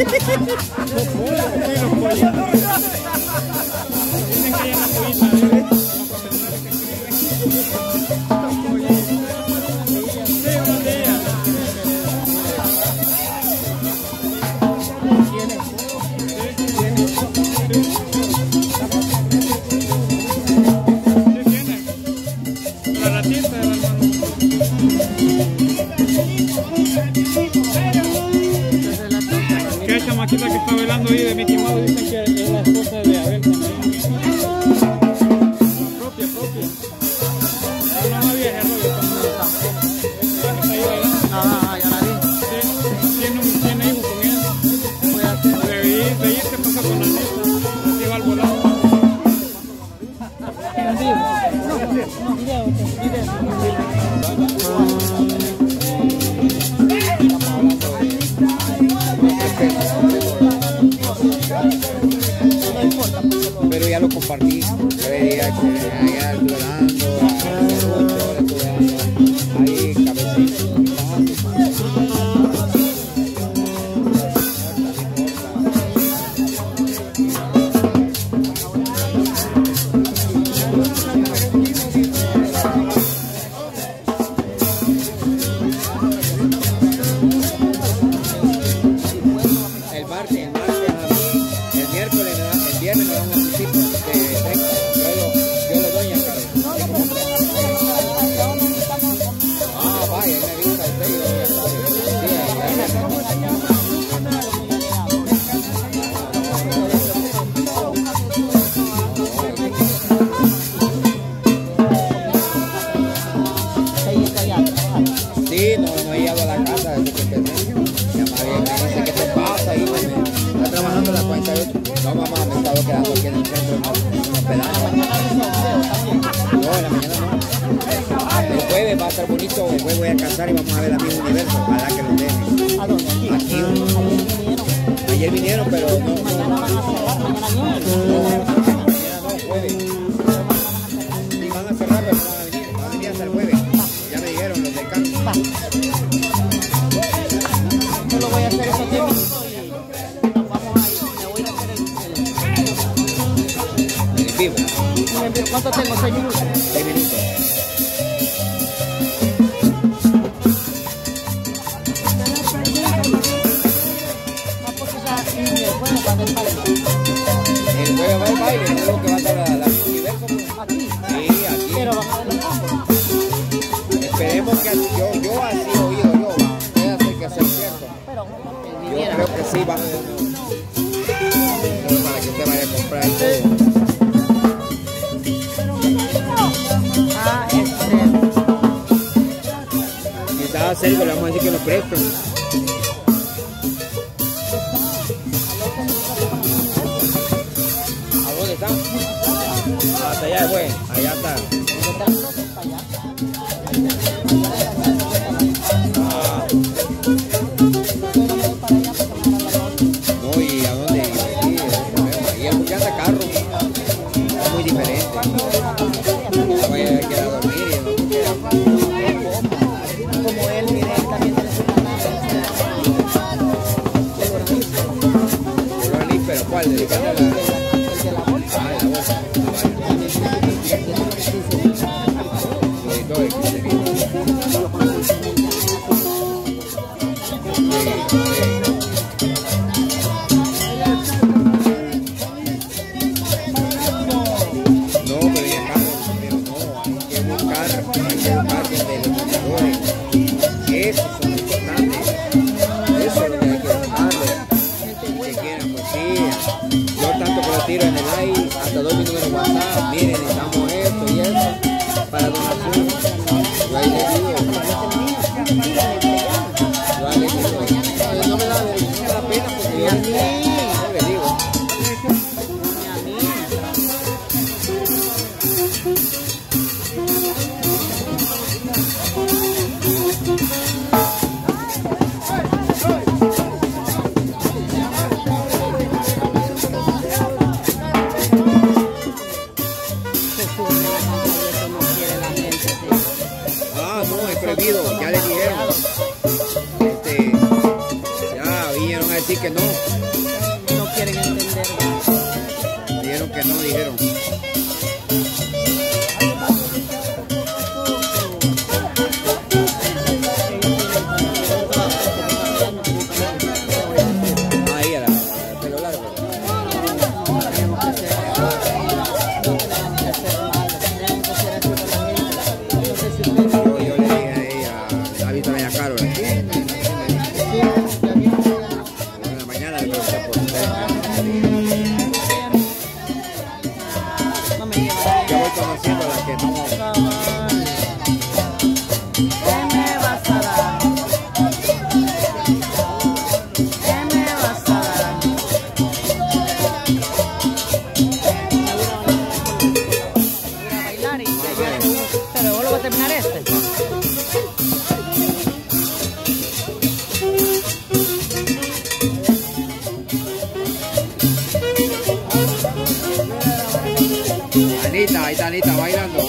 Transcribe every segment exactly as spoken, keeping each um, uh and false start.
Que chamaquita que está bailando ahí de Mickey Mouse dicen que es la esposa de Abel también. La propia, propia. No, no, no vieja, no, está ahí bailando. Ah, ya la vi. Sí, tiene un tiene hijo con él. Voy a hacer. De ir, de ir se pasa con la neta, así va al volado. ¿En vivo? No, video, Pero ya lo compartí, yo veía que allá llorando, ahí cabecito. El martes, el martes a mí, el miércoles, el viernes me dan un anticipo de treinta. Yo lo, yo lo doy acá. Ah, vaya, me avisa usted, yo voy a estar. Sí, no, no he llegado a la casa desde que empecé. Mi mamá me dice, ¿qué te pasa? Y me está trabajando la cuenta de otro. No, mamá, me he estado quedando aquí en el centro, en los pedazos. No, en la mañana no. El jueves va a estar bonito, el jueves voy a casar y vamos a ver a mi universo. Ojalá que nos dejen. ¿A dónde? Aquí. Vinieron. Ayer vinieron, pero no. Mañana van a cerrar, mañana vienen. No, mañana no, jueves. Y van a cerrar, pero no van a venir. Van a venir hasta el jueves. Ya me dijeron los del campo. Va. Yo lo voy a hacer esos diez minutos y nos vamos a ir. Me voy a hacer el, En vivo. el... ¿Cuánto tengo? ¿Seis minutos? Seis minutos. No, porque ya en el juego va a haber baile. El jueves va el baile, es lo que va a estar la, la universo. Aquí. Sí, aquí. Pero van a ver los campos. Esperemos que yo, yo así he oído yo, va. Puede ser que sea cierto. Pero que Yo viniera. creo que sí, va. Para que usted vaya a comprar y todo. Ah, este. Si estaba cerca, le vamos a decir que nos presten. ¿A dónde está? Hasta allá después, allá está. Ah. No, ¿y a dónde? Sí, es el problema. Y es porque anda carro. Es muy diferente. No vaya a quedar a dormir y no se queda. Como él, mire, él también tiene su canal. ¿Pero cuál? ¿Dedicando a la...? El de la bolsa. Ah, la bolsa. No, pero ya está. Pero no, hay que buscar, hay que buscar donde los buscadores. Esos son importantes. Eso es lo que hay que buscarlo. Que quieran, pues sí. Yo tanto que lo tiro en el aire, hasta dos minutos en WhatsApp. Miren, necesitamos esto y eso para donación. Yo ahí le digo. Yo ahí le digo. No me da, no me da pena porque yo le digo. Se sube la pantalla, eso no quiere la gente. decir que no. No quieren entender. Dijeron que no, dijeron. Ahí era, el pelo largo. No tenemos que ser, no tenemos que ser malos, tenemos que ser así con la gente. No sé si ustedes Yo, yo le dije a ella, ¿ha visto a doña Carol aquí? En la mañana le pregunté por usted. no me llevan. Ya voy conociendo a la que no. ¿Qué me vas a dar? ¿Qué me vas a dar? A bailar y pero vos lo vas a terminar este. Anita, ahí está Anita bailando.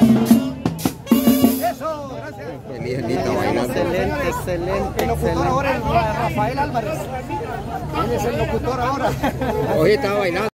Eso, gracias. Feliz Anita bailando. Excelente, excelente, El locutor excelente. ahora es Rafael Álvarez. Él es el locutor ahora. Hoy estaba bailando.